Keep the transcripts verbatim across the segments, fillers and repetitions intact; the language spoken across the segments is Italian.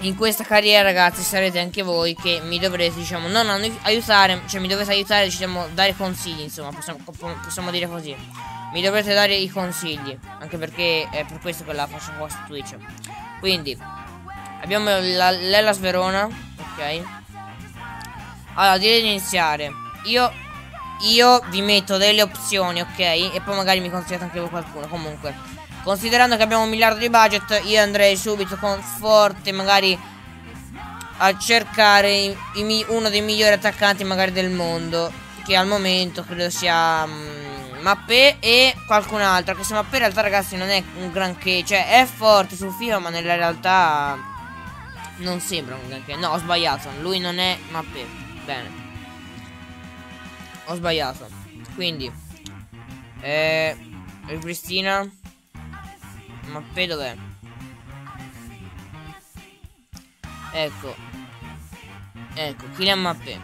in questa carriera, ragazzi, sarete anche voi che mi dovrete, diciamo, non aiutare, cioè mi dovete aiutare, diciamo, dare consigli, insomma, possiamo, possiamo dire così. Mi dovrete dare i consigli, anche perché è per questo che la faccio qua su Twitch. Quindi abbiamo l'Hellas Verona, ok. Allora, direi di iniziare. Io Io vi metto delle opzioni, ok? E poi magari mi consigliate anche qualcuno. Comunque, considerando che abbiamo un miliardo di budget, io andrei subito con forte, magari a cercare i, i, uno dei migliori attaccanti magari del mondo, che al momento credo sia um, Mappé e qualcun altro. Che se Mappé in realtà, ragazzi, non è un granché, cioè è forte sul FIFA, ma nella realtà non sembra un granché. No, ho sbagliato, lui non è Mappé. Bene, ho sbagliato. Quindi eh, Cristina Mappé dov'è? Ecco. Ecco, Kylian Mappé.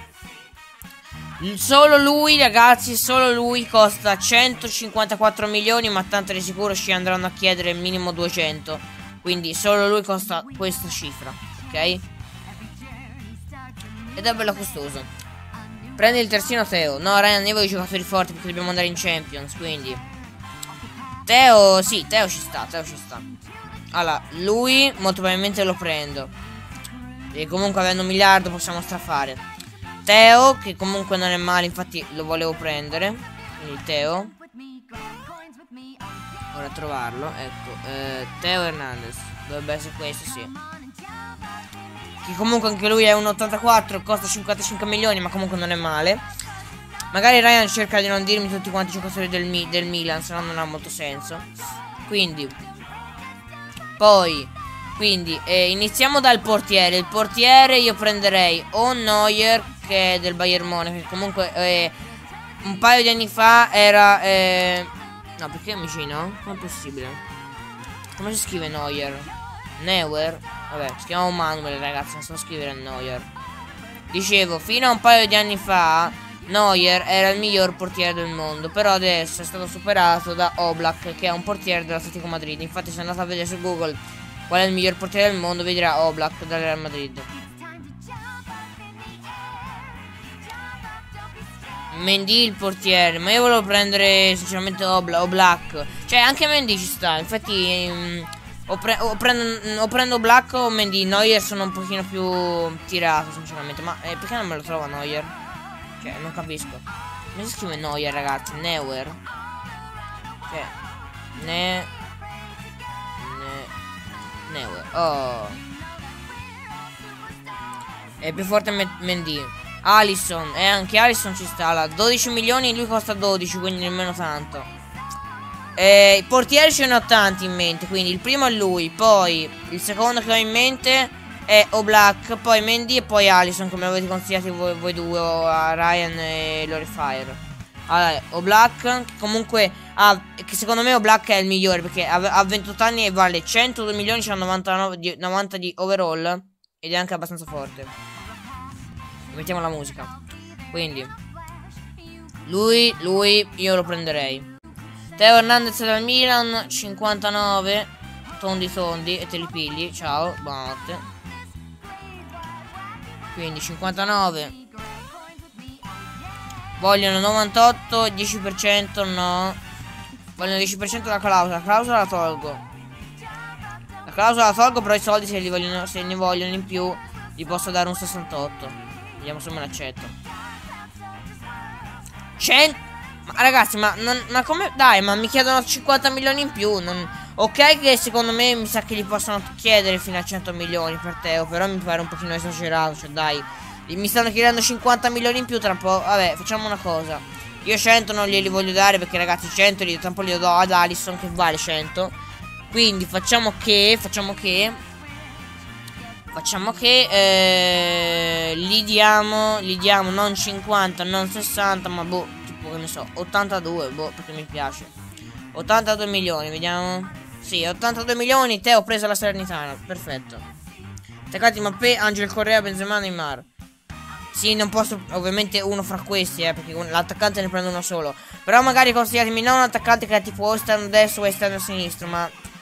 Solo lui, ragazzi, solo lui costa centocinquantaquattro milioni, ma tanto di sicuro ci andranno a chiedere minimo duecento. Quindi solo lui costa questa cifra, ok? Ed è bello costoso. Prendi il terzino Teo. No, Ryan, io voglio i giocatori forti perché dobbiamo andare in Champions, quindi Teo, sì, Teo ci sta, Teo ci sta. Allora, lui molto probabilmente lo prendo, e comunque avendo un miliardo possiamo strafare. Teo, che comunque non è male, infatti lo volevo prendere. Quindi Teo. Ora trovarlo, ecco, eh, Teo Hernandez. Dovrebbe essere questo, sì. Che comunque anche lui è un ottantaquattro, costa cinquantacinque milioni, ma comunque non è male. Magari Ryan cerca di non dirmi tutti quanti i giocatori del, Mi del Milan, se no non ha molto senso. Quindi Poi Quindi eh, iniziamo dal portiere. Il portiere io prenderei o Neuer, che è del Bayern Monaco, che comunque eh, un paio di anni fa era eh... no, perché è vicino? Non è possibile. Come si scrive Neuer? Neuer? Vabbè, si chiama Manuel, ragazzi, non so scrivere Neuer. Dicevo, fino a un paio di anni fa Neuer era il miglior portiere del mondo, però adesso è stato superato da Oblak, che è un portiere dell'Atletico Madrid. Infatti se andate a vedere su Google qual è il miglior portiere del mondo, vedrà Oblak dal Real Madrid. Mendy il portiere, ma io volevo prendere sinceramente Obla Oblak. Cioè anche Mendy ci sta, infatti um, o, pre o, prendo, o prendo Oblak o Mendy. Neuer sono un pochino più tirato sinceramente. Ma eh, perché non me lo trova Neuer? Cioè non capisco. Come si scrive Neuer, ragazzi? Neuer. Cioè Ne Ne Neuer. Oh, è più forte Mendy. Alisson, e eh, anche Alisson ci sta. Là, dodici milioni, lui costa dodici, quindi nemmeno tanto. E i portieri ce ne ho tanti in mente, quindi il primo è lui, poi il secondo che ho in mente è Oblak, poi Mendy e poi Alisson, come avete consigliato voi, voi due, a Ryan e Lorifier. Allora, Oblak, che comunque ha, che secondo me Oblak è il migliore, perché ha, ha ventotto anni e vale centodue milioni, c'ha novantanove di, novanta di overall, ed è anche abbastanza forte. Mettiamo la musica. Quindi Lui, lui, io lo prenderei. Teo Hernandez dal Milan, cinquantanove. Tondi tondi e te li pigli. Ciao, buonanotte. Quindi cinquantanove. Vogliono novantotto, dieci per cento no. Vogliono dieci per cento la clausola. La clausola la tolgo. La clausola la tolgo, però i soldi se li vogliono, se ne vogliono in più, gli posso dare un sessantotto. Vediamo se me l'accetto. cento. Ma ragazzi, ma, non, ma come? Dai, ma mi chiedono cinquanta milioni in più. non... Ok che secondo me mi sa che gli possono chiedere fino a cento milioni per Teo, però mi pare un pochino esagerato. Cioè dai, mi stanno chiedendo cinquanta milioni in più tra un po'. Vabbè, facciamo una cosa. Io cento non glieli voglio dare, perché ragazzi cento li, tra un po' li do ad Alisson, che vale cento. Quindi facciamo che Facciamo che Facciamo che eh, Gli diamo Gli diamo non cinquanta, non sessanta, ma boh, tipo che ne so, ottantadue, boh, perché mi piace. Ottantadue milioni, vediamo. Sì, ottantadue milioni. Teo, presa la Salernitana, perfetto. Attaccati Mappé, Angel Correa, Benzema, Neymar. Sì, non posso, ovviamente uno fra questi, eh, perché l'attaccante ne prendo uno solo. Però magari consigliatemi non un attaccante che è tipo o esterno destro o esterno sinistro, ma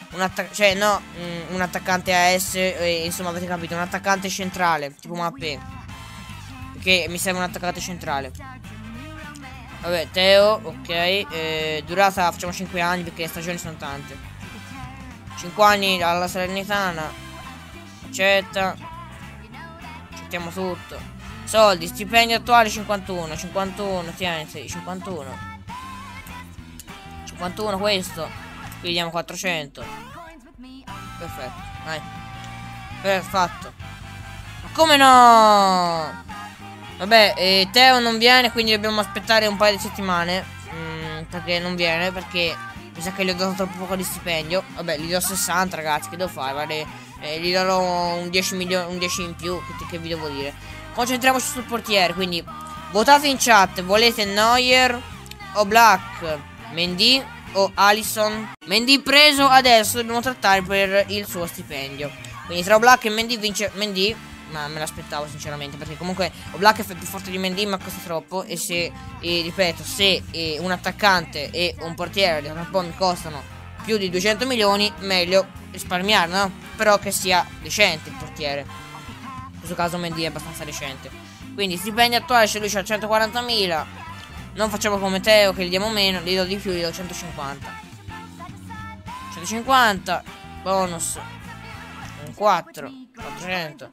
un attaccante, cioè no, mm, un attaccante A S, eh, insomma avete capito, un attaccante centrale, tipo Mappé. Perché mi serve un attaccante centrale. Vabbè, Teo, ok, eh, durata facciamo cinque anni perché le stagioni sono tante. cinque anni alla Salernitana. Accetta. Accettiamo tutto. Soldi, stipendio attuale cinquantuno, cinquantuno, tieni, cinquantuno. cinquantuno questo. Qui diamo quattrocento. Perfetto, vai. Perfetto. Ma come no? Vabbè, eh, Teo non viene, quindi dobbiamo aspettare un paio di settimane. mm, Perché non viene, perché mi sa che gli ho dato troppo poco di stipendio. Vabbè, gli do sessanta, ragazzi, che devo fare? Vale, eh, gli darò un dieci milioni, un dieci in più, che, che vi devo dire. Concentriamoci sul portiere, quindi votate in chat. Volete Neuer o Black, Mendy o Alisson? Mendy preso, adesso dobbiamo trattare per il suo stipendio. Quindi tra Black e Mendy vince Mendy. Ma me l'aspettavo sinceramente, perché comunque Oblak è più forte di Mendy, ma costa troppo. E se, e, ripeto, se e un attaccante e un portiere tra un po' mi costano più di duecento milioni, meglio risparmiare, no? Però che sia decente il portiere. In questo caso Mendy è abbastanza decente. Quindi stipendio attuale, se lui c'ha centoquarantamila. Non facciamo come Teo che gli diamo meno, gli do di più, gli do centocinquanta. centocinquanta, bonus un quattro, quattrocento.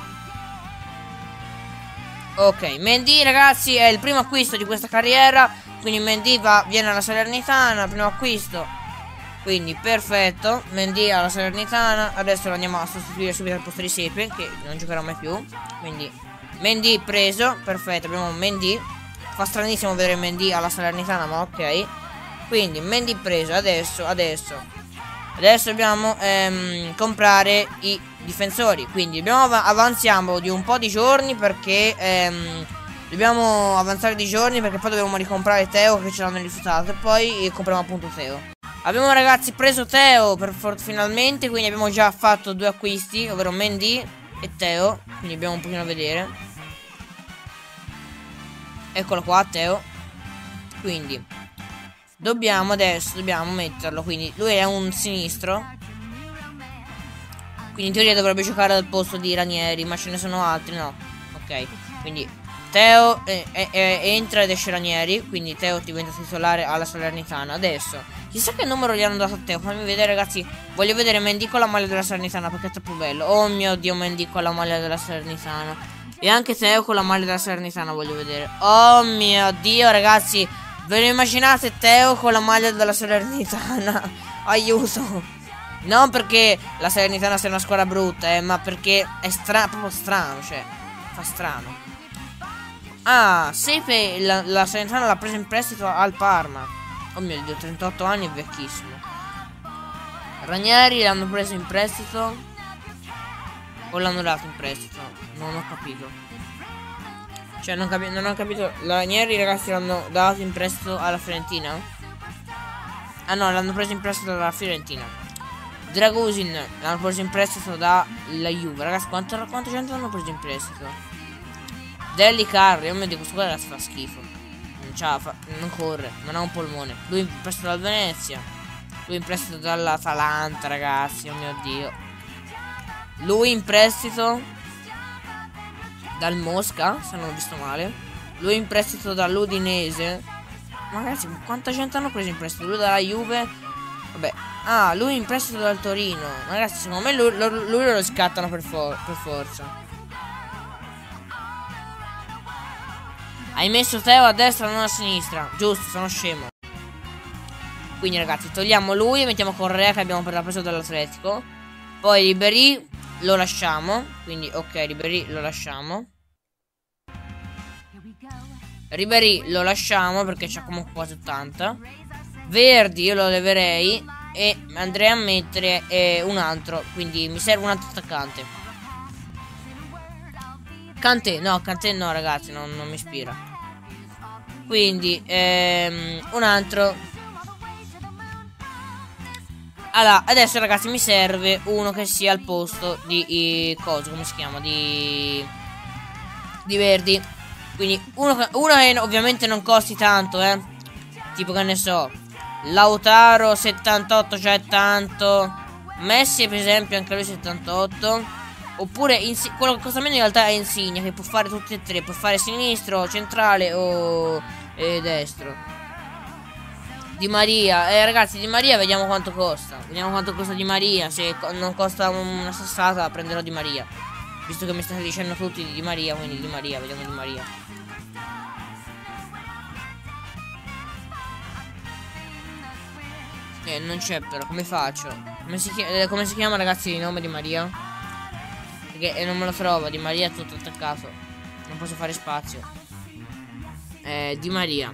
Ok, Mendy ragazzi è il primo acquisto di questa carriera. Quindi Mendy va, viene alla Salernitana, primo acquisto. Quindi perfetto, Mendy alla Salernitana. Adesso lo andiamo a sostituire subito al posto di Sepe, che non giocherà mai più. Quindi Mendy preso, perfetto, abbiamo Mendy. Fa stranissimo vedere Mendy alla Salernitana, ma ok. Quindi Mendy preso, adesso, adesso Adesso dobbiamo ehm, comprare i difensori. Quindi dobbiamo av avanziamo di un po' di giorni, perché ehm, dobbiamo avanzare di giorni perché poi dobbiamo ricomprare Teo, che ce l'hanno rifiutato. E poi compriamo appunto Teo. Abbiamo ragazzi preso Teo per finalmente. Quindi abbiamo già fatto due acquisti, ovvero Mendy e Teo. Quindi abbiamo un pochino a vedere. Eccolo qua Teo. Quindi dobbiamo adesso, dobbiamo metterlo. Quindi lui è un sinistro, quindi in teoria dovrebbe giocare al posto di Ranieri, ma ce ne sono altri, no? Ok, quindi Teo eh, eh, eh, entra ed esce Ranieri. Quindi Teo diventa titolare alla Salernitana. Adesso chissà che numero gli hanno dato a Teo. Fammi vedere ragazzi. Voglio vedere Mendy con la maglia della Salernitana, perché è troppo bello. Oh mio Dio, Mendy con la maglia della Salernitana. E anche Teo con la maglia della Salernitana voglio vedere. Oh mio Dio ragazzi, ve lo immaginate Teo con la maglia della Salernitana? Aiuto. Non perché la Salernitana sia una squadra brutta, eh, ma perché è strano, proprio strano, cioè fa strano. Ah, Sepe la, la Salernitana l'ha presa in prestito al Parma. Oh mio Dio, trentotto anni, è vecchissimo. Ranieri l'hanno preso in prestito o l'hanno dato in prestito? Non ho capito. Cioè non, capi non ho capito. Ranieri ragazzi l'hanno dato in prestito alla Fiorentina? Ah no, l'hanno preso in prestito dalla Fiorentina. Dragusin l'hanno preso in prestito dalla Juve. Ragazzi, quanto, quanta gente l'hanno preso in prestito? Deli Carri, oh mio Dio, questo qua ragazzi fa schifo. Non c'ha, fa, non corre, non ha un polmone. Lui in prestito dal Venezia. Lui in prestito dall'Atalanta, ragazzi, oh mio Dio. Lui in prestito dal Mosca, se non ho visto male. Lui in prestito dall'Udinese. Ma ragazzi, quanta gente hanno preso in prestito? Lui dalla Juve. Vabbè. Ah, lui in prestito dal Torino. Ma ragazzi, secondo me lui, lui, lui lo scattano per, for per forza. Hai messo Teo a destra, non a sinistra. Giusto, sono scemo. Quindi ragazzi, togliamo lui e mettiamo Correa, che abbiamo preso dall'Atletico. Poi Ribéry lo lasciamo. Quindi ok, Ribéry lo lasciamo. Ribéry lo lasciamo perché c'ha comunque quasi ottanta. Verdi io lo leverei e andrei a mettere eh, un altro. Quindi mi serve un altro attaccante. Kanté, no, Kanté no ragazzi, non, non mi ispira. Quindi ehm, un altro. Allora, adesso ragazzi mi serve uno che sia al posto di eh, cosa, come si chiama? Di Di Verdi. Quindi uno che, uno che ovviamente non costi tanto, eh. Tipo che ne so, Lautaro settantotto, cioè tanto. Messi per esempio, anche lui settantotto. Oppure Insi quello che costa meno in realtà è Insigne, che può fare tutti e tre. Può fare sinistro, centrale o eh, destro. Di Maria, eh ragazzi, Di Maria vediamo quanto costa. Vediamo quanto costa Di Maria. Se co non costa una sassata, prenderò Di Maria. Visto che mi state dicendo tutti di Di Maria, quindi Di Maria, vediamo Di Maria. Eh, non c'è però, come faccio? Come si, eh, come si chiama ragazzi il nome di Maria? Perché eh, non me lo trovo, Di Maria è tutto attaccato. Non posso fare spazio. Eh, Di Maria.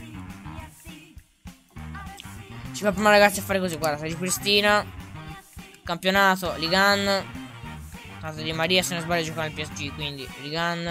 Ci fa prima ragazzi a fare così, guarda, si ripristina. Campionato, Ligan. Tanto Di Maria se non sbaglio gioca nel P S G, quindi Ligan.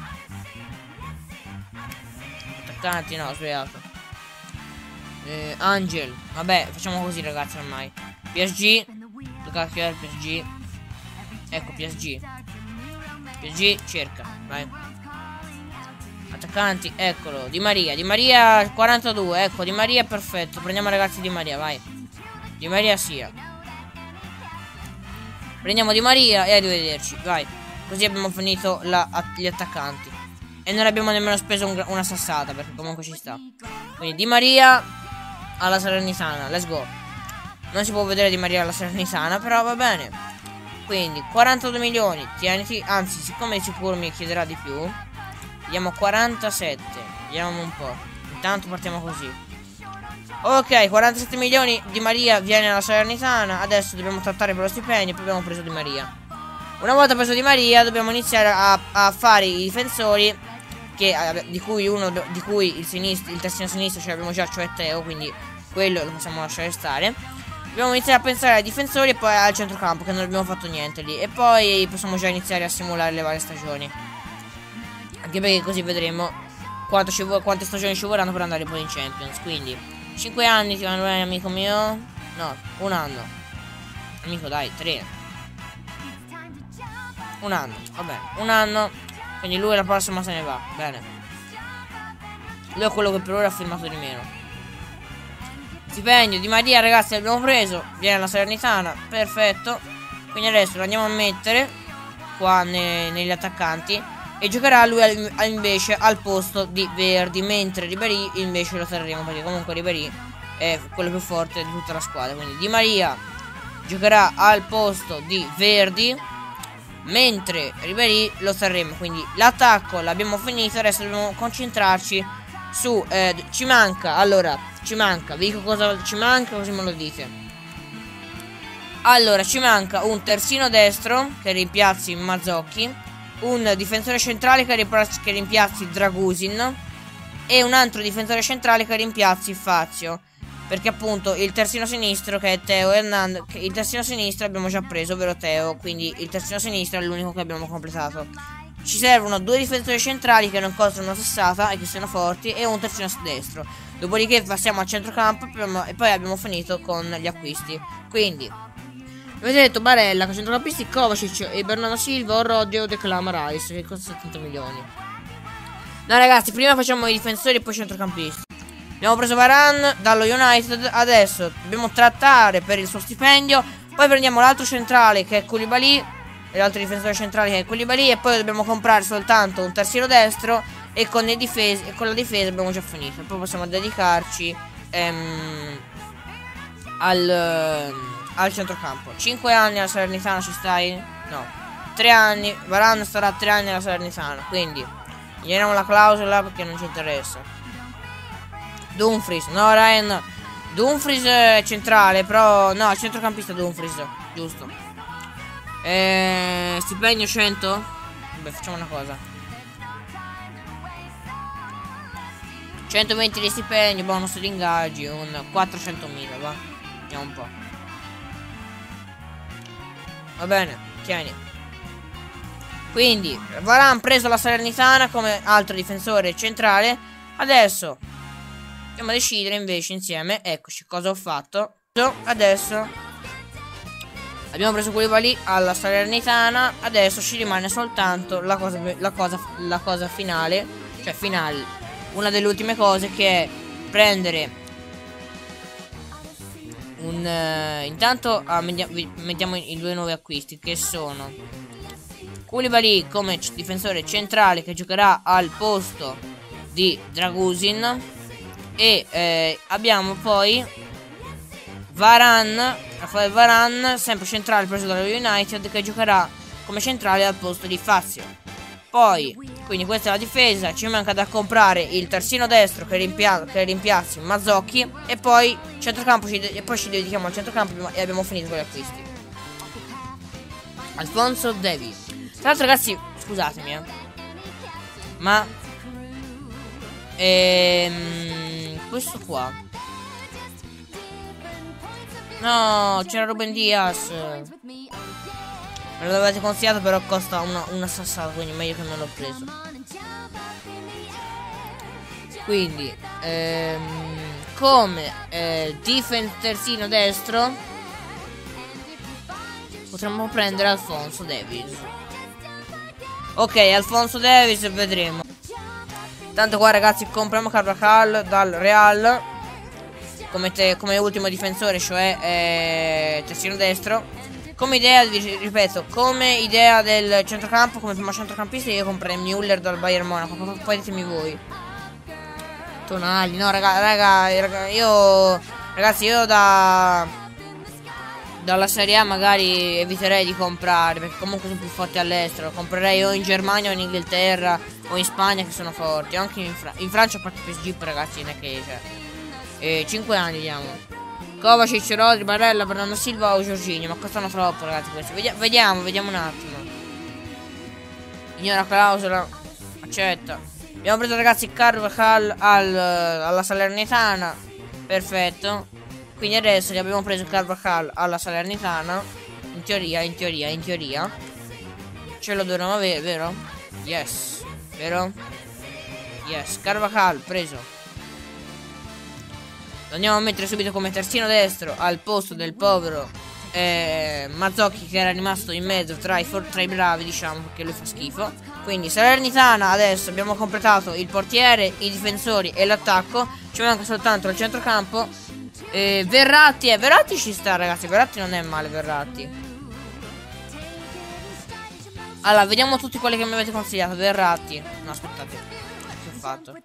Attaccanti, no, ho sbagliato. Eh, Angel, vabbè, facciamo così ragazzi ormai. P S G. Tocca è il P S G. Ecco P S G. P S G cerca, vai. Attaccanti, eccolo. Di Maria, Di Maria quarantadue. Ecco, Di Maria perfetto. Prendiamo ragazzi Di Maria, vai. Di Maria sia. Prendiamo Di Maria e arrivederci, vai. Così abbiamo finito la, gli attaccanti. E non abbiamo nemmeno speso un, una sassata, perché comunque ci sta. Quindi Di Maria alla Salernitana, let's go. Non si può vedere Di Maria alla Salernitana, però va bene. Quindi quarantadue milioni, tieniti. Anzi, siccome di sicuro mi chiederà di più, vediamo quarantasette. Vediamo un po'. Intanto partiamo così. Ok, quarantasette milioni. Di Maria viene alla Salernitana. Adesso dobbiamo trattare per lo stipendio. Poi abbiamo preso Di Maria. Una volta preso Di Maria dobbiamo iniziare a, a fare i difensori che, di cui uno di cui il sinistro, il terzino sinistro ce l'abbiamo già, cioè Teo. Quindi quello lo possiamo lasciare stare. Dobbiamo iniziare a pensare ai difensori e poi al centrocampo, che non abbiamo fatto niente lì. E poi possiamo già iniziare a simulare le varie stagioni. Anche perché così vedremo quanto ci quante stagioni ci vorranno per andare poi in Champions. Quindi cinque anni ti vanno bene amico mio. No, un anno. Amico dai, tre. Un anno, vabbè, un anno. Quindi lui la prossima se ne va. Bene. Lui è quello che per ora ha firmato di meno. Stipendio Di Maria ragazzi l'abbiamo preso. Viene alla Salernitana, perfetto. Quindi adesso lo andiamo a mettere qua ne, negli attaccanti. E giocherà lui al, al, invece al posto di Verdi. Mentre Ribéry invece lo terremo, perché comunque Ribéry è quello più forte di tutta la squadra. Quindi Di Maria giocherà al posto di Verdi, mentre Ribéry lo terremo. Quindi l'attacco l'abbiamo finito. Adesso dobbiamo concentrarci su eh, ci manca, allora ci manca, vi dico cosa ci manca così me lo dite. Allora ci manca un terzino destro che rimpiazzi Mazzocchi, un difensore centrale che, che rimpiazzi Dragusin e un altro difensore centrale che rimpiazzi Fazio, perché appunto il terzino sinistro che è Teo Hernandez, il terzino sinistro abbiamo già preso, ovvero Teo, quindi il terzino sinistro è l'unico che abbiamo completato. Ci servono due difensori centrali che non costano una sessata e che siano forti, e un terzino destro. Dopodiché passiamo al centrocampo e poi abbiamo finito con gli acquisti. Quindi avete detto Barella, con centrocampisti Kovacic e Bernardo Silva o Rodio declama Rice, che costa settanta milioni. No ragazzi, prima facciamo i difensori e poi i centrocampisti. Abbiamo preso Varane dallo United. Adesso dobbiamo trattare per il suo stipendio. Poi prendiamo l'altro centrale che è Koulibaly, e l'altro difensore centrale che è Koulibaly. E poi dobbiamo comprare soltanto un terzino destro. E con, le difese, e con la difesa abbiamo già finito. Poi possiamo dedicarci ehm, al, al centrocampo. cinque anni alla Salernitana ci stai? No, tre anni. Varane starà tre anni alla Salernitana, quindi ignoriamo la clausola perché non ci interessa. Dumfries, no Ryan. Dumfries è centrale, però no, centrocampista Dumfries, giusto. eh, Stipendio cento. Vabbè, facciamo una cosa, centoventi di stipendio, bonus di ingaggi, un quattrocentomila, va. Vediamo un po'. Va bene, tieni. Quindi Varane preso la Salernitana come altro difensore centrale. Adesso dobbiamo decidere invece insieme, eccoci cosa ho fatto. Adesso abbiamo preso Koulibaly alla Salernitana. Adesso ci rimane soltanto la cosa, la cosa, la cosa finale, cioè finale, una delle ultime cose, che è prendere un uh, intanto ah, mettiamo i due nuovi acquisti, che sono Koulibaly come difensore centrale, che giocherà al posto di Dragusin. E eh, abbiamo poi Varane, Rafael Varane, sempre centrale, preso dallo United, che giocherà come centrale al posto di Fazio. Poi, quindi questa è la difesa. Ci manca da comprare il terzino destro che, rimpia che rimpiazzi Mazzocchi. E poi centrocampo ci e poi ci dedichiamo al centrocampo e abbiamo finito con gli acquisti. Alphonso Davies. Tra l'altro, ragazzi, scusatemi, eh, ma ehm, questo qua, no, c'era Ruben Dias. Me l'avete consigliato, però costa una, una sassata, quindi meglio che non l'ho preso. Quindi ehm, come eh, defense terzino destro potremmo prendere Alphonso Davies. Ok, Alphonso Davies, vedremo. Tanto qua, ragazzi, compriamo Carvajal dal Real come, te, come ultimo difensore, cioè eh, terzino destro. Come idea, vi ripeto, come idea del centrocampo, come primo centrocampista, io comprerei Müller dal Bayern Monaco. Poi ditemi voi. Tonali, no, raga, raga, raga, io, ragazzi, io da dalla Serie A magari eviterei di comprare, perché comunque sono più forti all'estero. Comprerei o in Germania o in Inghilterra o in Spagna, che sono forti. Anche in, Fra in Francia, a parte P S G, ragazzi, non è che cioè, eh, cinque anni diamo. Kovacic, Rodri, Barella, Bernardo Silva o Jorginho. Ma costano troppo, ragazzi, questi. Vedi vediamo, vediamo un attimo. Ignora clausola. Accetta. Abbiamo preso, ragazzi, Carvajal al, alla Salernitana. Perfetto. Quindi adesso gli abbiamo preso Carvajal alla Salernitana. In teoria, in teoria, in teoria ce lo dovremmo avere, vero? Yes. Vero? Yes, Carvajal preso. Lo andiamo a mettere subito come terzino destro al posto del povero eh, Mazzocchi, che era rimasto in mezzo tra i, tra i bravi, diciamo, perché lui fa schifo. Quindi Salernitana, adesso abbiamo completato il portiere, i difensori e l'attacco. Ci manca soltanto il centrocampo. eh, Verratti, eh, Verratti ci sta, ragazzi. Verratti non è male, Verratti. Allora, vediamo tutti quelli che mi avete consigliato. Verratti. No, aspettate, che ho fatto?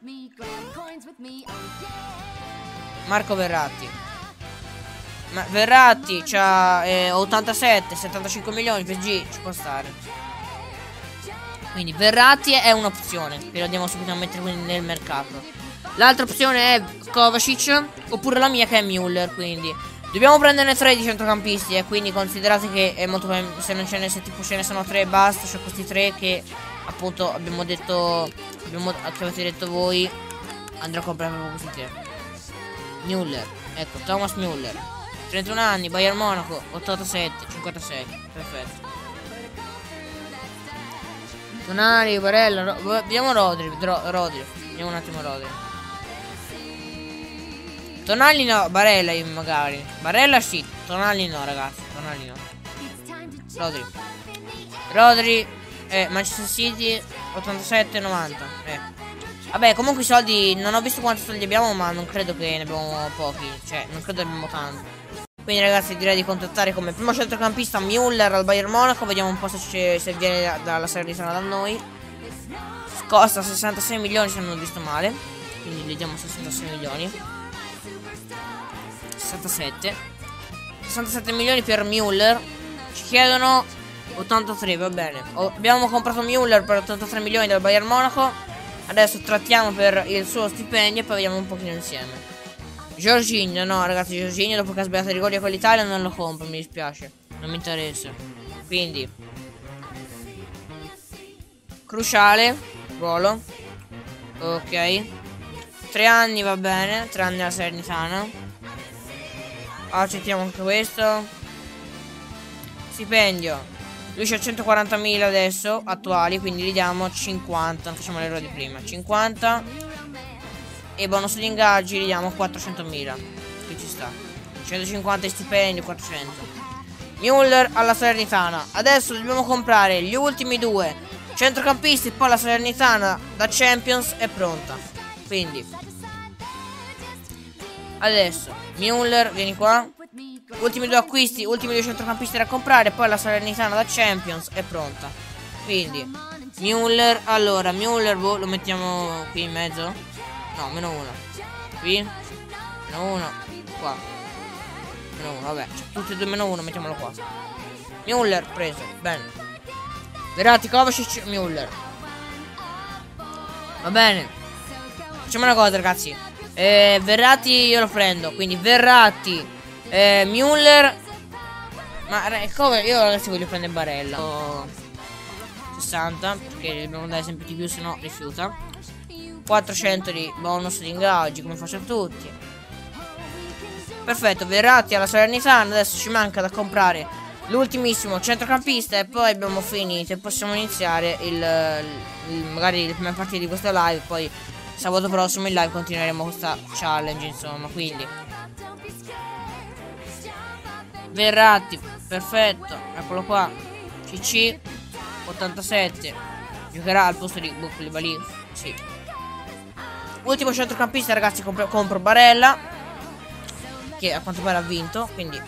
Marco Verratti. Ma Verratti c'ha eh, ottantasette, settantacinque milioni, P S G ci può stare. Quindi Verratti è un'opzione che lo andiamo subito a mettere nel mercato. L'altra opzione è Kovacic, oppure la mia, che è Müller. Quindi dobbiamo prenderne tre di centrocampisti, e quindi considerate che è molto, se non ce ne, se tipo ce ne sono tre e basta, cioè questi tre che appunto abbiamo detto, abbiamo, che avete detto voi, andrò a comprare proprio questi tre. Müller, ecco, Thomas Müller, trentuno anni, Bayern Monaco, ottantasette, cinquantasei, perfetto. Tonali, Barella, Ro vediamo Rodri, Rodri, vediamo un attimo Rodri. Tonali no, Barella magari, Barella sì, Tonali no, ragazzi, Tonali no. Rodri, Rodri, eh, Manchester City, ottantasette, novanta, eh. Vabbè, comunque i soldi, non ho visto quanti soldi abbiamo, ma non credo che ne abbiamo pochi. Cioè, non credo abbiamo tanti. Quindi, ragazzi, direi di contattare come primo centrocampista Müller al Bayern Monaco. Vediamo un po' se, se viene dalla Salernitana da noi. Costa sessantasei milioni, se non ho visto male. Quindi gli diamo sessantasei milioni. sessantasette sessantasette milioni per Müller. Ci chiedono ottantatré, va bene. O abbiamo comprato Müller per ottantatré milioni dal Bayern Monaco. Adesso trattiamo per il suo stipendio e poi vediamo un pochino insieme. Jorginho, no, ragazzi, Jorginho dopo che ha sbagliato i rigori con l'Italia non lo compro, mi dispiace. Non mi interessa. Quindi cruciale ruolo. Ok. Tre anni va bene. Tre anni alla Salernitana. Accettiamo anche questo. Stipendio. Lui c'ha centoquarantamila adesso, attuali, quindi gli diamo cinquanta, non facciamo l'errore di prima, cinquanta. E bonus di ingaggi gli diamo quattrocentomila, qui ci sta, centocinquanta di stipendio, quattrocento. Müller alla Salernitana. Adesso dobbiamo comprare gli ultimi due centrocampisti, poi la Salernitana da Champions è pronta. Quindi adesso Müller, vieni qua. ultimi due acquisti, ultimi due centrocampisti da comprare. Poi la Salernitana da Champions è pronta. Quindi Müller, allora Müller boh, lo mettiamo qui in mezzo. No, meno uno. Qui meno uno. Qua meno uno, vabbè, cioè, tutti e due meno uno, mettiamolo qua. Müller preso, bene. Verratti, Kovacic, Müller. Va bene. Facciamo una cosa, ragazzi. eh, Verratti io lo prendo. Quindi Verratti, eh, Müller. Ma come? Io ragazzi voglio prendere Barella. oh, sessanta, perché dobbiamo dare sempre di più, se no rifiuta. Quattrocento di bonus di ingaggi, come faccio a tutti. Perfetto, Verratti alla Salernitana. Adesso ci manca da comprare l'ultimissimo centrocampista e poi abbiamo finito e possiamo iniziare il, il magari le prime partite di questa live. Poi sabato prossimo in live continueremo questa challenge, insomma. Quindi Verratti, perfetto, eccolo qua. C C ottantasette, giocherà al posto di Koulibaly. Sì. Ultimo centrocampista, ragazzi, compro, compro Barella, che a quanto pare ha vinto. Quindi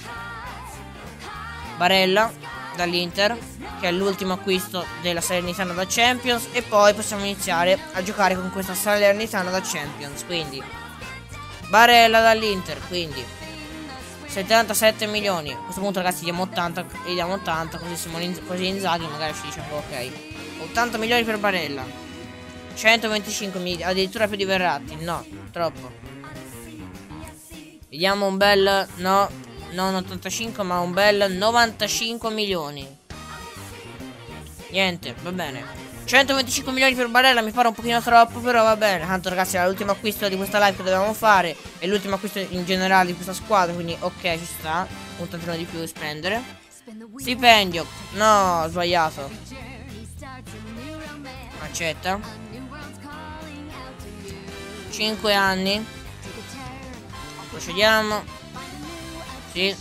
Barella dall'Inter, che è l'ultimo acquisto della Salernitana da Champions. E poi possiamo iniziare a giocare con questa Salernitana da Champions. Quindi Barella dall'Inter, quindi settantasette milioni. A questo punto, ragazzi, diamo ottanta, gli diamo ottanta, così siamo in, così Inzaghi magari ci dice ok. ottanta milioni per Barella, centoventicinque milioni, addirittura più di Verratti. No, troppo. Vediamo un bel, no, non ottantacinque ma un bel novantacinque milioni. Niente, va bene. centoventicinque milioni per Barella mi pare un pochino troppo, però va bene. Tanto, ragazzi, era l'ultimo acquisto di questa live che dovevamo fare, e l'ultimo acquisto in generale di questa squadra, quindi ok, ci sta. Un tantino di più da spendere. Stipendio, no, ho sbagliato. Accetta. cinque anni. Procediamo. Sì.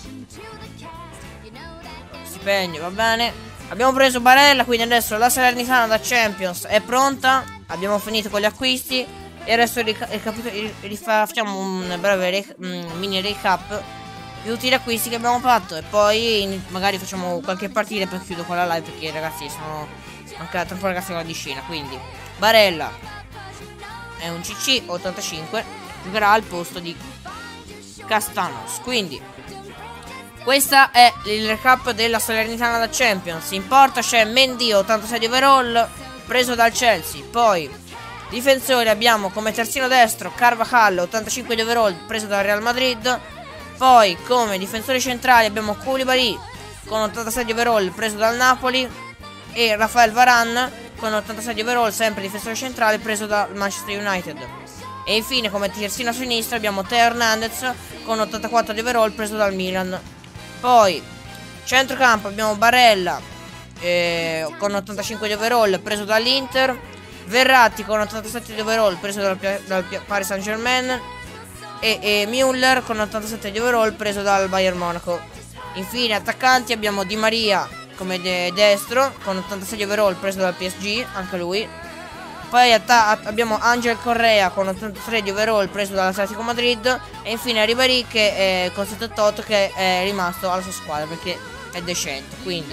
Stipendio, va bene. Abbiamo preso Barella, quindi adesso la Salernitana da Champions è pronta. Abbiamo finito con gli acquisti e adesso facciamo un breve un mini recap di tutti gli acquisti che abbiamo fatto, e poi magari facciamo qualche partita e poi chiudo con la live, perché ragazzi sono ancora troppo ragazzi con la di scena. Quindi Barella è un C C ottantacinque, giocherà al posto di Castanos. Quindi questo è il recap della Salernitana da Champions. In porta c'è Mendy, ottantasei di overall, preso dal Chelsea. Poi difensori abbiamo come terzino destro Carvajal, ottantacinque di overall, preso dal Real Madrid. Poi come difensori centrali abbiamo Koulibaly con ottantasei di overall, preso dal Napoli. E Rafael Varane con ottantasei di overall, sempre difensore centrale, preso dal Manchester United. E infine come terzino a sinistra abbiamo Teo Hernandez con ottantaquattro di overall, preso dal Milan. Poi centrocampo abbiamo Barella eh, con ottantacinque di overall, preso dall'Inter. Verratti con ottantasette di overall, preso dal, dal Paris Saint Germain. E, e Müller con ottantasette di overall, preso dal Bayern Monaco. Infine attaccanti abbiamo Di Maria come de destro con ottantasei di overall, preso dal P S G, anche lui. Poi abbiamo Angel Correa con ottantatré di overall, preso dall'Atletico Madrid. E infine Ribéry che è con settantotto, che è rimasto alla sua squadra perché è decente. Quindi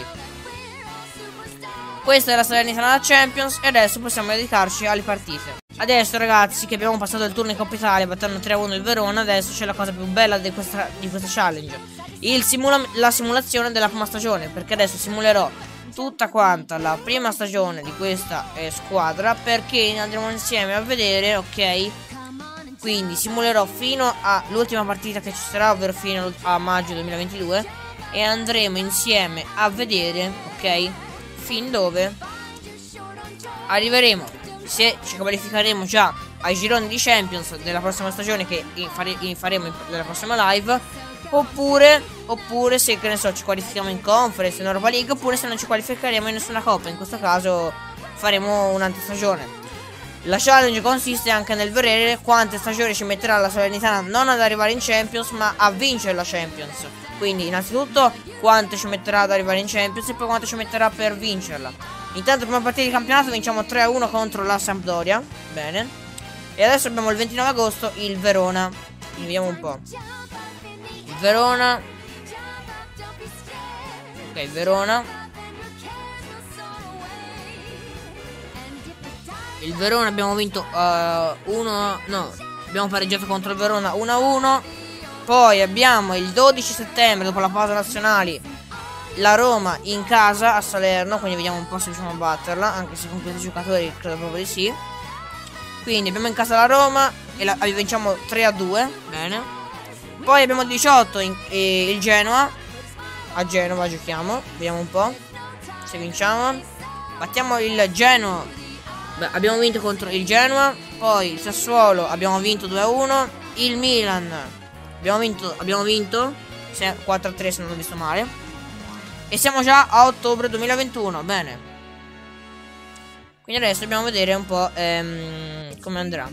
questa è la Salernitana da Champions, e adesso possiamo dedicarci alle partite. Adesso, ragazzi, che abbiamo passato il turno in Coppa Italia battendo tre a uno il Verona, adesso c'è la cosa più bella di questa, di questa challenge, il simula la simulazione della prima stagione, perché adesso simulerò tutta quanta la prima stagione di questa eh, squadra, perché andremo insieme a vedere, ok? Quindi simulerò fino all'ultima partita che ci sarà, ovvero fino a maggio duemilaventidue, e andremo insieme a vedere, ok, fin dove arriveremo, se ci qualificheremo già ai gironi di Champions della prossima stagione, che fare faremo nella prossima live. Oppure, oppure se, che ne so, ci qualifichiamo in Conference, in Europa League, oppure se non ci qualificheremo in nessuna Coppa. In questo caso faremo un'altra stagione. La challenge consiste anche nel vedere quante stagioni ci metterà la Salernitana non ad arrivare in Champions, ma a vincere la Champions. Quindi innanzitutto quanto ci metterà ad arrivare in Champions, e poi quanto ci metterà per vincerla. Intanto prima partita di campionato vinciamo tre a uno contro la Sampdoria. Bene. E adesso abbiamo il ventinove agosto il Verona. Quindi vediamo un po'. Verona Ok, Verona. Il Verona abbiamo vinto uno, no, abbiamo pareggiato contro il Verona uno a uno. Poi abbiamo il dodici settembre, dopo la pausa nazionali, la Roma in casa a Salerno, quindi vediamo un po' se riusciamo a batterla, anche se con questi giocatori credo proprio di sì. Quindi abbiamo in casa la Roma e la vinciamo tre a due, bene. Poi abbiamo il diciotto in, eh, il Genoa, a Genova giochiamo, vediamo un po' se vinciamo. Battiamo il Genoa. Beh, abbiamo vinto contro il Genoa. Poi il Sassuolo abbiamo vinto due a uno. Il Milan abbiamo vinto, abbiamo vinto quattro a tre se non ho visto male. E siamo già a ottobre duemilaventuno. Bene. Quindi adesso dobbiamo vedere un po' ehm, come andrà.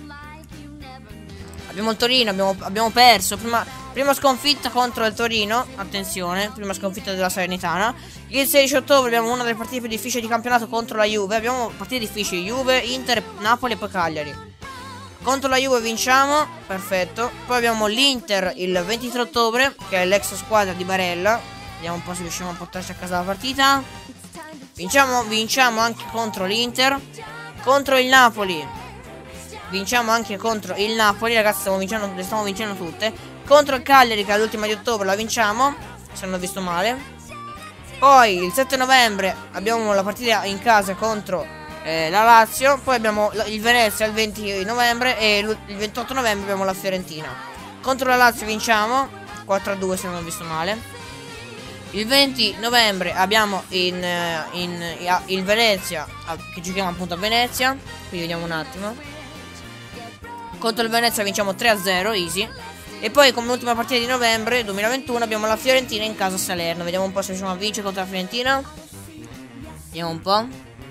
Abbiamo il Torino, abbiamo, abbiamo perso. Prima, prima sconfitta contro il Torino. Attenzione, prima sconfitta della Salernitana. Il sedici ottobre abbiamo una delle partite più difficili di campionato contro la Juve. Abbiamo partite difficili: Juve, Inter, Napoli e poi Cagliari. Contro la Juve vinciamo, perfetto. Poi abbiamo l'Inter il ventitré ottobre, che è l'ex squadra di Barella. Vediamo un po' se riusciamo a portarci a casa la partita. Vinciamo, vinciamo anche contro l'Inter. Contro il Napoli vinciamo anche contro il Napoli, ragazzi, stiamo vincendo, le stiamo vincendo tutte. Contro il Cagliari, che è l'ultima di ottobre, la vinciamo, se non ho visto male. Poi il sette novembre abbiamo la partita in casa contro eh, la Lazio. Poi abbiamo il Venezia il venti novembre e il ventotto novembre abbiamo la Fiorentina. Contro la Lazio vinciamo quattro a due se non ho visto male. Il venti novembre abbiamo in, in, in il Venezia, che giochiamo appunto a Venezia. Quindi vediamo un attimo. Contro il Venezia vinciamo tre a zero, easy. E poi come ultima partita di novembre duemilaventuno abbiamo la Fiorentina in casa a Salerno. Vediamo un po' se riusciamo a vincere contro la Fiorentina. Vediamo un po'.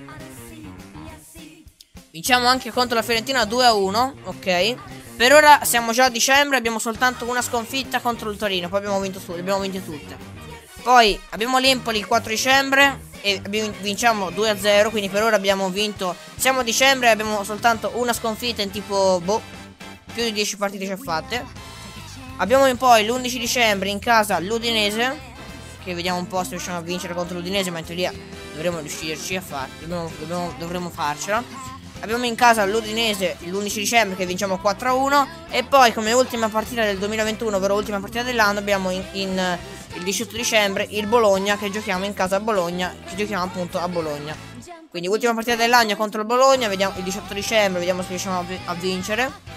Vinciamo anche contro la Fiorentina due a uno, ok. Per ora siamo già a dicembre, abbiamo soltanto una sconfitta contro il Torino. Poi abbiamo vinto tutte, abbiamo vinte tutte. Poi abbiamo l'Empoli il quattro dicembre e vinciamo due a zero, quindi per ora abbiamo vinto. Siamo a dicembre e abbiamo soltanto una sconfitta in tipo, boh, più di dieci partite ci ha fatte. Abbiamo poi l'undici dicembre in casa l'Udinese, che vediamo un po' se riusciamo a vincere contro l'Udinese, ma in teoria dovremo riuscirci a fare, dobbiamo, dobbiamo, dovremo farcela. Abbiamo in casa l'Udinese l'undici dicembre che vinciamo quattro a uno. E poi come ultima partita del duemilaventuno, ovvero ultima partita dell'anno, abbiamo in, in il diciotto dicembre il Bologna, che giochiamo in casa a Bologna, che giochiamo appunto a Bologna. Quindi ultima partita dell'anno contro il Bologna, vediamo il diciotto dicembre, vediamo se riusciamo a, a vincere.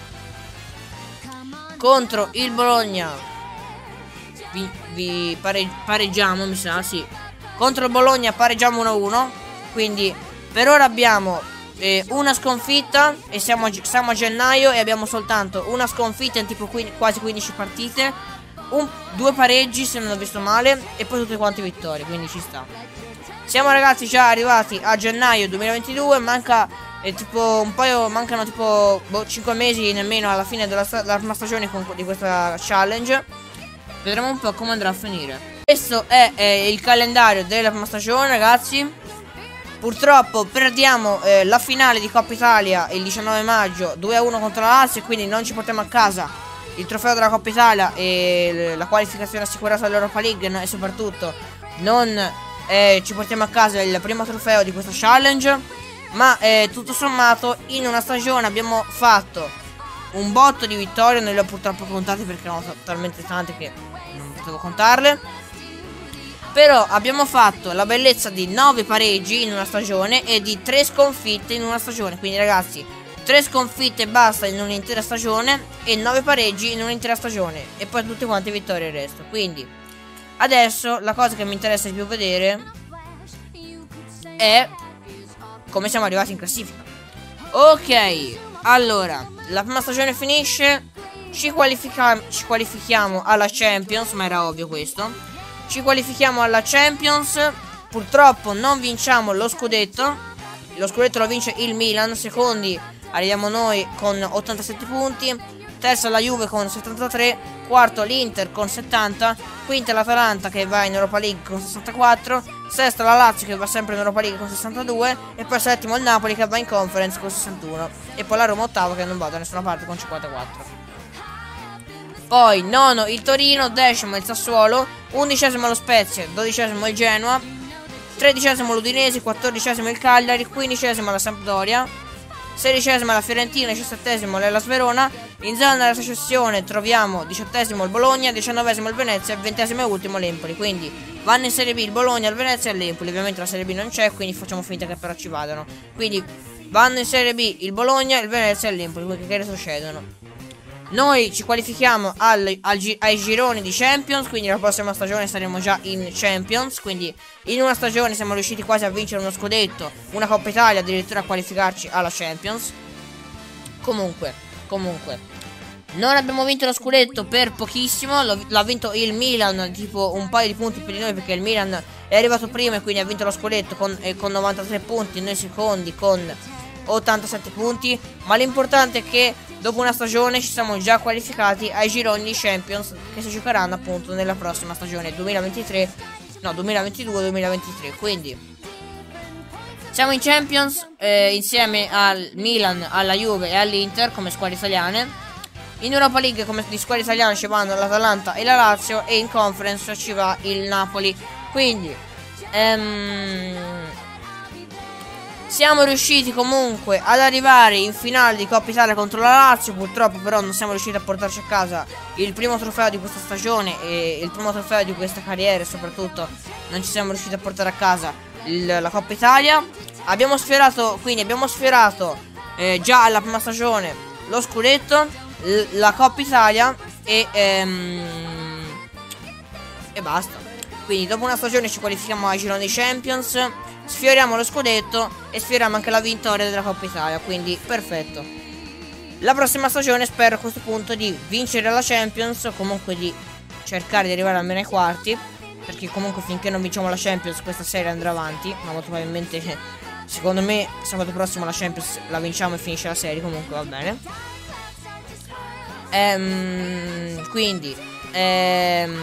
Contro il Bologna vi, vi pare, pareggiamo, mi sa, sì. Contro il Bologna pareggiamo uno a uno. Quindi per ora abbiamo eh, una sconfitta e siamo a, siamo a gennaio e abbiamo soltanto una sconfitta in tipo quasi quindici partite, un, due pareggi se non ho visto male e poi tutte quante vittorie, quindi ci sta. Siamo ragazzi già arrivati a gennaio duemilaventidue, manca eh, tipo un paio, mancano tipo boh, cinque mesi nemmeno alla fine della, della prima stagione con, di questa challenge. Vedremo un po' come andrà a finire. Questo è eh, il calendario della prima stagione, ragazzi. Purtroppo perdiamo eh, la finale di Coppa Italia il diciannove maggio due a uno contro la Lazio, quindi non ci portiamo a casa il trofeo della Coppa Italia e la qualificazione assicurata all'Europa League, no? E soprattutto non eh, ci portiamo a casa il primo trofeo di questa challenge. Ma eh, tutto sommato in una stagione abbiamo fatto un botto di vittorie. Non le ho purtroppo contate perché erano talmente tante che non potevo contarle. Però abbiamo fatto la bellezza di nove pareggi in una stagione e di tre sconfitte in una stagione. Quindi ragazzi, tre sconfitte e basta in un'intera stagione e nove pareggi in un'intera stagione. E poi tutte quante vittorie il resto. Quindi adesso la cosa che mi interessa di più vedere è come siamo arrivati in classifica. Ok, allora la prima stagione finisce, ci, qualifica ci qualifichiamo alla Champions, ma era ovvio questo. Ci qualifichiamo alla Champions. Purtroppo non vinciamo lo scudetto. Lo scudetto lo vince il Milan. Secondi arriviamo noi con ottantasette punti. Terza la Juve con settantatré. Quarto l'Inter con settanta. Quinta l'Atalanta che va in Europa League con sessantaquattro. Sesta la Lazio che va sempre in Europa League con sessantadue. E poi settimo il Napoli che va in Conference con sessantuno. E poi la Roma ottava che non va da nessuna parte con cinquantaquattro. Poi nono il Torino, decimo il Sassuolo, undicesimo lo Spezia, dodicesimo il Genoa, tredicesimo l'Udinese, quattordicesimo il Cagliari, quindicesimo la Sampdoria, sedicesimo la Fiorentina, diciassettesimo l'Hellas Verona. In zona della recessione troviamo diciottesimo il Bologna, diciannovesimo il Venezia e ventesimo e ultimo l'Empoli. Quindi vanno in Serie B il Bologna, il Venezia e l'Empoli. Ovviamente la Serie B non c'è, quindi facciamo finta che però ci vadano. Quindi vanno in Serie B il Bologna, il Venezia e l'Empoli, quelli che retrocederono. Noi ci qualifichiamo al, al, ai gironi di Champions, quindi la prossima stagione saremo già in Champions. Quindi in una stagione siamo riusciti quasi a vincere uno scudetto, una Coppa Italia, addirittura a qualificarci alla Champions. Comunque, comunque non abbiamo vinto lo scudetto per pochissimo, l'ha vinto il Milan, tipo un paio di punti più di noi, perché il Milan è arrivato prima e quindi ha vinto lo scudetto con, eh, con novantatré punti, noi secondi con ottantasette punti. Ma l'importante è che dopo una stagione ci siamo già qualificati ai gironi di Champions, che si giocheranno appunto nella prossima stagione duemilaventitré, no duemilaventidue duemilaventitré. Quindi siamo in Champions eh, insieme al Milan, alla Juve e all'Inter come squadre italiane. In Europa League come di squadre italiane ci vanno l'Atalanta e la Lazio, e in Conference ci va il Napoli. Quindi ehm, siamo riusciti comunque ad arrivare in finale di Coppa Italia contro la Lazio. Purtroppo però non siamo riusciti a portarci a casa il primo trofeo di questa stagione e il primo trofeo di questa carriera, e soprattutto non ci siamo riusciti a portare a casa il, la Coppa Italia. Abbiamo sfiorato, quindi abbiamo sfiorato eh, già alla prima stagione lo scudetto, la Coppa Italia e, ehm, e basta. Quindi dopo una stagione ci qualifichiamo ai gironi di Champions, sfioriamo lo scudetto e sfioriamo anche la vittoria della Coppa Italia. Quindi perfetto. La prossima stagione spero a questo punto di vincere la Champions, o comunque di cercare di arrivare almeno ai quarti, perché comunque finché non vinciamo la Champions questa serie andrà avanti. Ma molto probabilmente, secondo me, sabato prossimo la Champions la vinciamo e finisce la serie. Comunque va bene. Ehm, quindi ehm,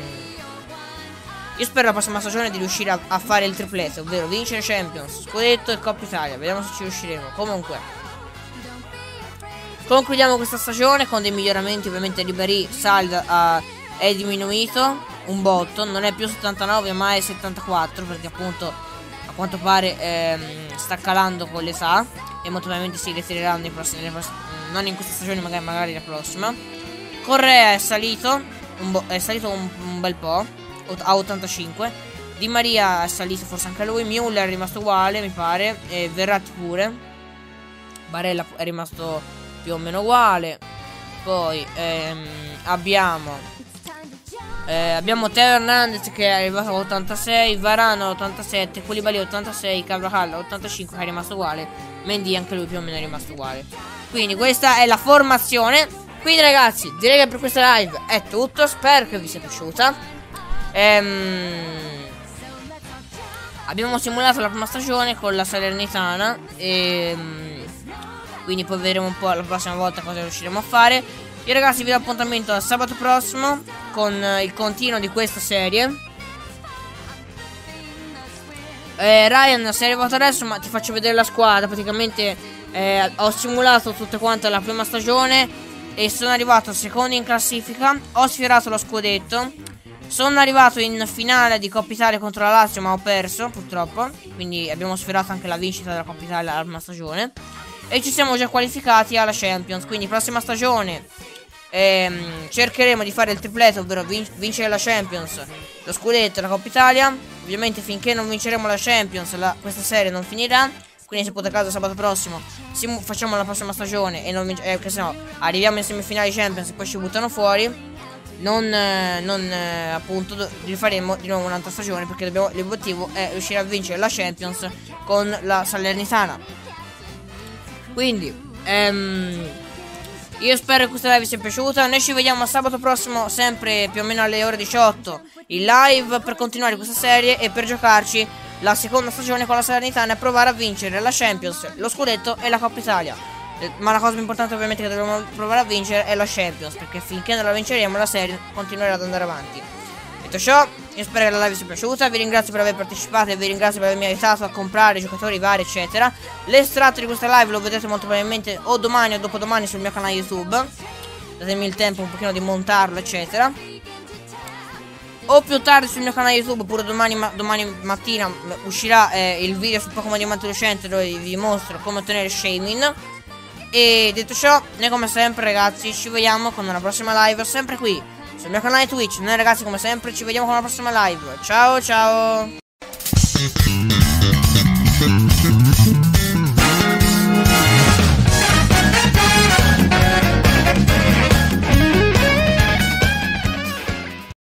io spero la prossima stagione di riuscire a, a fare il triplete, ovvero vincere Champions, scudetto e Coppa Italia. Vediamo se ci riusciremo. Comunque concludiamo questa stagione con dei miglioramenti. Ovviamente Ribéry Salda uh, è diminuito un botto, non è più settantanove ma è settantaquattro, perché appunto a quanto pare ehm, sta calando con l'età e molto probabilmente si ritirerà nei prossimi, nei prossimi, non in questa stagione, magari, magari la prossima. Correa è salito un, è salito un, un bel po' a ottantacinque. Di Maria è salito forse anche lui. Müller è rimasto uguale mi pare, e Verratti pure. Barella è rimasto più o meno uguale. Poi ehm, abbiamo eh, abbiamo Teo Hernandez che è arrivato a ottantasei, Varane ottantasette, Koulibaly ottantasei, Carvajal ottantacinque che è rimasto uguale, Mendy anche lui più o meno è rimasto uguale. Quindi questa è la formazione. Quindi ragazzi, direi che per questa live è tutto. Spero che vi sia piaciuta. ehm, Abbiamo simulato la prima stagione con la Salernitana e quindi poi vedremo un po' la prossima volta cosa riusciremo a fare. Io ragazzi vi do appuntamento a sabato prossimo con il continuo di questa serie. eh, Ryan, sei arrivato adesso, ma ti faccio vedere la squadra. Praticamente eh, ho simulato tutte quante la prima stagione e sono arrivato secondo in classifica. Ho sfiorato lo scudetto. Sono arrivato in finale di Coppa Italia contro la Lazio, ma ho perso purtroppo. Quindi abbiamo sfiorato anche la vincita della Coppa Italia alla prima stagione. E ci siamo già qualificati alla Champions. Quindi prossima stagione ehm, cercheremo di fare il tripleto, ovvero vin vincere la Champions, lo scudetto e la Coppa Italia. Ovviamente finché non vinceremo la Champions la, questa serie non finirà. Quindi se potete caso sabato prossimo facciamo la prossima stagione e non eh, che se no arriviamo in semifinali Champions e poi ci buttano fuori. Non, eh, non eh, appunto rifaremo di nuovo un'altra stagione, perché l'obiettivo è riuscire a vincere la Champions con la Salernitana. Quindi ehm, io spero che questa live vi sia piaciuta. Noi ci vediamo sabato prossimo, sempre più o meno alle ore diciotto, in live per continuare questa serie e per giocarci la seconda stagione con la Salernitana e provare a vincere la Champions, lo scudetto e la Coppa Italia. Ma la cosa più importante ovviamente che dobbiamo provare a vincere è la Champions, perché finché non la vinceremo la serie continuerà ad andare avanti. Detto ciò, io spero che la live vi sia piaciuta. Vi ringrazio per aver partecipato e vi ringrazio per avermi aiutato a comprare giocatori vari eccetera. L'estratto di questa live lo vedrete molto probabilmente o domani o dopodomani sul mio canale YouTube. datemi il tempo un pochino di montarlo, eccetera. O più tardi sul mio canale YouTube, oppure domani, ma domani mattina uscirà eh, il video su Pokémon Diamante Lucente, dove vi mostro come ottenere Shaymin. E detto ciò, noi come sempre ragazzi ci vediamo con una prossima live, sempre qui sul mio canale Twitch. Noi ragazzi come sempre ci vediamo con una prossima live. Ciao ciao.